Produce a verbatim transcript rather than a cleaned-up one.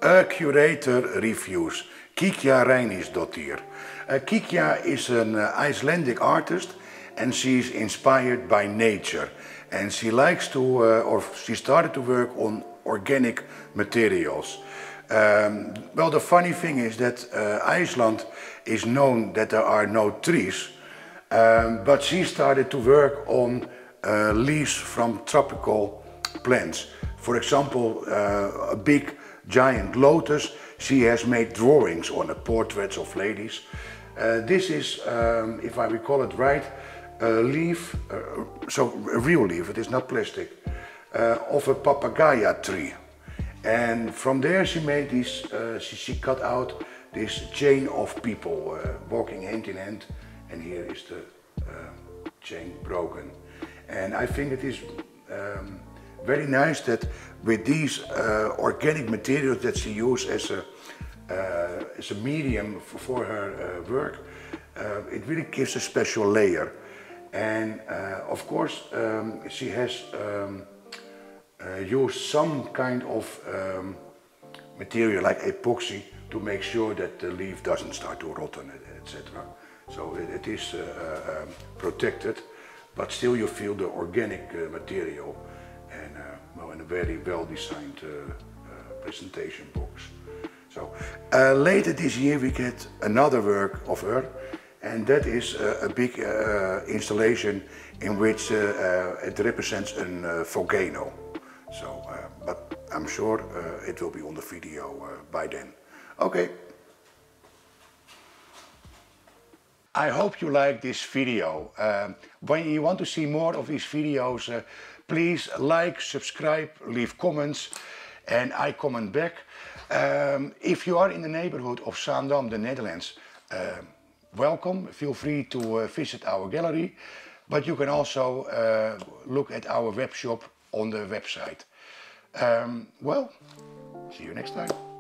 A curator reviews Kikja Reinisdottir. Uh, Kikja is an uh, Icelandic artist and she's inspired by nature. And she likes to, uh, or she started to work on organic materials. Um, well, the funny thing is that uh, Iceland is known that there are no trees, um, but she started to work on uh, leaves from tropical plants. For example, uh, a big giant lotus, she has made drawings on it, portraits of ladies. Uh, this is, um, if I recall it right, a leaf, uh, so a real leaf, it is not plastic, uh, of a papaya tree. And from there she made this, uh, she, she cut out this chain of people uh, walking hand in hand, and here is the uh, chain broken. And I think it is um, very nice that with these uh, organic materials that she used as a, uh, as a medium for her uh, work, uh, it really gives a special layer. And uh, of course um, she has um, uh, used some kind of um, material like epoxy to make sure that the leaf doesn't start to rotten, et cetera. So it, it is uh, uh, um, protected, but still you feel the organic uh, material, and uh, well, in a very well designed uh, uh, presentation box. So uh, later this year we get another work of her, and that is uh, a big uh, installation in which uh, uh, it represents a uh, volcano. So, uh, but I'm sure uh, it will be on the video uh, by then. Okay. I hope you like this video. Um, when you want to see more of these videos, uh, please like, subscribe, leave comments, and I comment back. Um, if you are in the neighborhood of Zaandam, the Netherlands, uh, welcome. Feel free to uh, visit our gallery, but you can also uh, look at our web shop on the website. Um, well, see you next time.